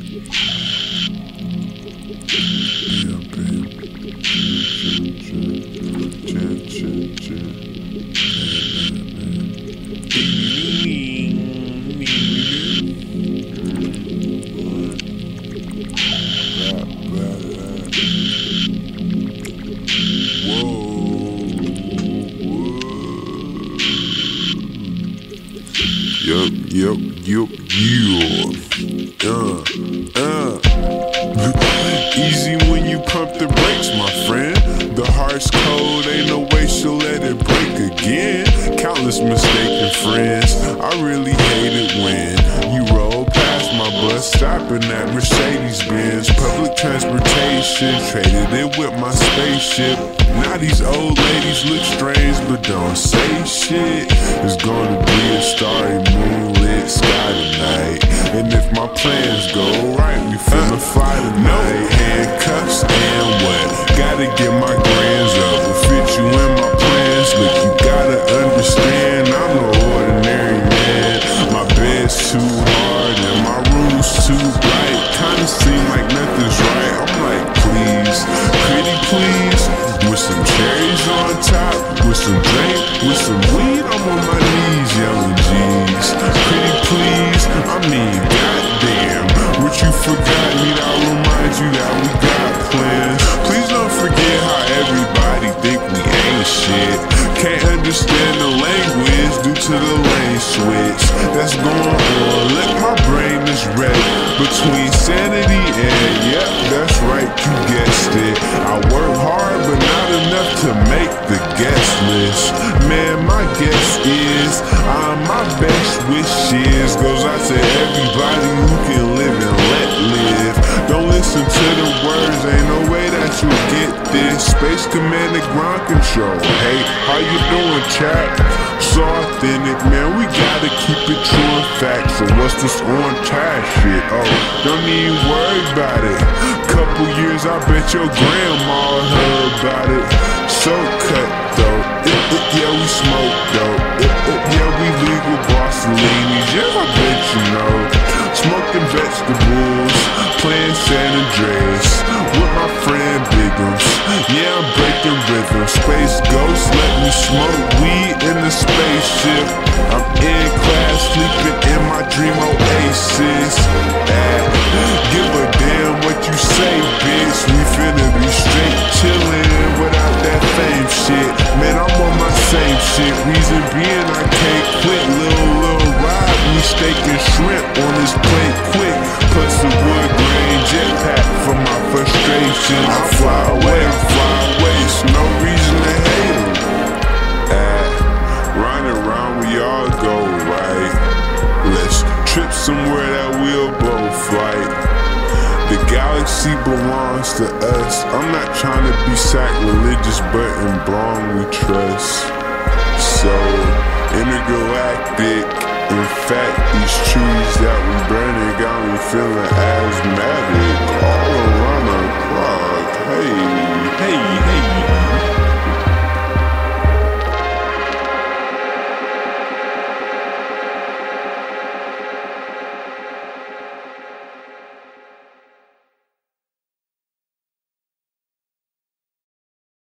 Easy when you pump the brakes, my friend. The heart's cold, ain't no way she'll let it break again. Countless mistaken friends, I really hate it when you roll past my bus, stopping at Mercedes-Benz. Public transportation, traded it with my spaceship. Now these old ladies look strange, but don't say shit. It's gonna be a starry moonlit sky tonight, and if my plans go right, we finna fly tonight. Handcuffs and what? Gotta get my grands up. Will fit you in my plans. Look, you gotta understand, I'm no ordinary man. My bed's too hard and my room's too bright. Kinda seem like nothing's right. I'm like, please, pretty please, with some cherries on top, with some drink, with some weed. I'm on my knees yelling G's. Pretty please, I mean goddamn. What you forgot, need I remind you that we got plans. Please don't forget how everybody think we ain't shit. Can't understand the language due to the lane switch that's going on. Let my brain is red between sanity and yep, that's right, you guessed it. I work hard but not enough to make the guest list. Man, my guess is my best wishes goes out to everybody who can live and let live. Don't listen to the words, ain't no way that you'll get this. Space Command and ground control. Hey, how you doing, chap? So authentic, man, we gotta keep it true and fact. So what's this on time shit? Oh, don't even worry about it. Couple years, I bet your grandma heard about it. So cutthroat, yeah, we smoke dope. Yeah, we legal Barcelinis, yeah, I bet you know. Smoking vegetables, playing San Andreas with my friend Bigums. Yeah, I'm breaking rhythm. Space Ghost, let me smoke weed in the spaceship. I'm in class, sleeping in my dream oasis. Give a damn what you say, bitch. We finna be straight chillin' without that fame shit. Man, I'm on my same shit. Reason being I can't quit. Little ride, me steaking shrimp on this plate quick. Put some wood grain jetpack for my frustration. I fly away, it's no reason to hate 'em. Round and round we all go, right? Let's trip somewhere that we'll both like. The galaxy belongs to us. I'm not trying to be sacrilegious, but in Blonde we trust. So, intergalactic. In fact, these trees that we burning got me feeling asthmatic.